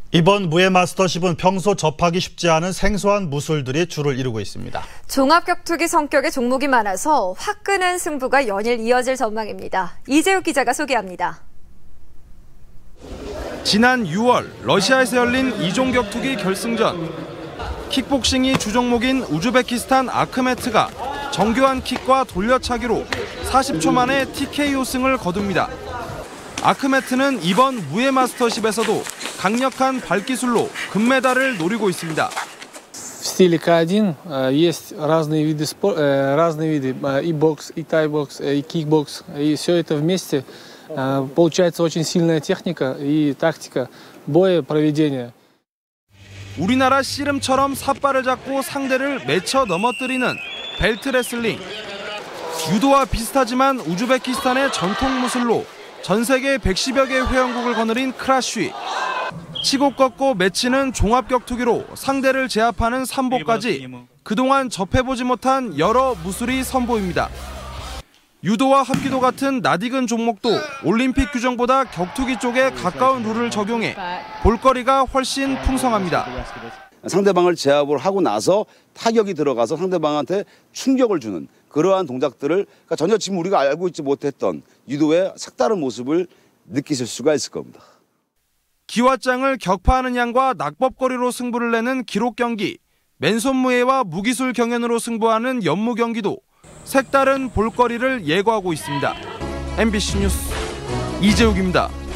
이번 무예 마스터십은 평소 접하기 쉽지 않은 생소한 무술들이 줄을 이루고 있습니다. 종합격투기 성격의 종목이 많아서 화끈한 승부가 연일 이어질 전망입니다. 이재욱 기자가 소개합니다. 지난 6월 러시아에서 열린 2종 격투기 결승전. 킥복싱이 주종목인 우즈베키스탄 아크메트가 정교한 킥과 돌려차기로 40초 만에 TKO 승을 거둡니다. 아크메트는 이번 무예 마스터십에서도 강력한 발기술로 금메달을 노리고 있습니다. В стиле К1 есть разные виды и бокс, и тайбокс, и кикбокс, и все это вместе получается очень сильная техника и тактика боя проведения. 우리나라 씨름처럼 삿발을 잡고 상대를 매쳐 넘어뜨리는 벨트 레슬링. 유도와 비슷하지만 우즈베키스탄의 전통 무술로 전 세계 110여 개 회원국을 거느린 크라쉬. 치고 꺾고 맺히는 종합격투기로 상대를 제압하는 삼보까지 그동안 접해보지 못한 여러 무술이 선보입니다. 유도와 합기도 같은 낯익은 종목도 올림픽 규정보다 격투기 쪽에 가까운 룰을 적용해 볼거리가 훨씬 풍성합니다. 상대방을 제압을 하고 나서 타격이 들어가서 상대방한테 충격을 주는 그러한 동작들을 그러니까 전혀 지금 우리가 알고 있지 못했던 유도의 색다른 모습을 느끼실 수가 있을 겁니다. 기왓장을 격파하는 양과 낙법거리로 승부를 내는 기록 경기, 맨손무예와 무기술 경연으로 승부하는 연무 경기도 색다른 볼거리를 예고하고 있습니다. MBC 뉴스 이재욱입니다.